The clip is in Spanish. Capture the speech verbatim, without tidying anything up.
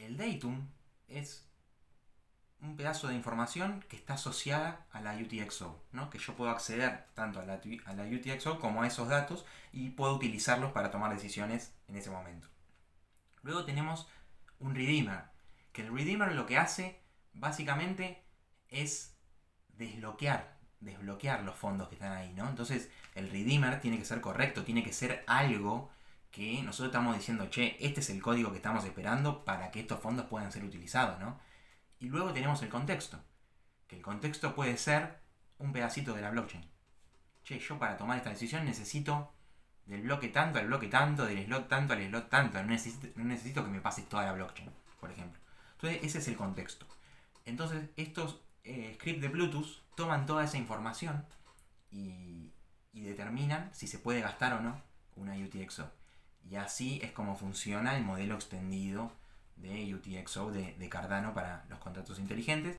el datum es un pedazo de información que está asociada a la U T X O, ¿no? Que yo puedo acceder tanto a la, a la U T X O como a esos datos y puedo utilizarlos para tomar decisiones en ese momento. Luego tenemos un redeemer, que el redeemer lo que hace básicamente es desbloquear, desbloquear los fondos que están ahí, ¿no? Entonces el redeemer tiene que ser correcto, tiene que ser algo que nosotros estamos diciendo, che, este es el código que estamos esperando para que estos fondos puedan ser utilizados, ¿no? Y luego tenemos el contexto, que el contexto puede ser un pedacito de la blockchain. Che, yo para tomar esta decisión necesito del bloque tanto al bloque tanto, del slot tanto al slot tanto, no necesito, no necesito que me pase toda la blockchain, por ejemplo. Entonces ese es el contexto. Entonces estos eh, scripts de Bluetooth toman toda esa información y, y determinan si se puede gastar o no una U T X O. Y así es como funciona el modelo extendido de U T X O de, de Cardano para los contratos inteligentes.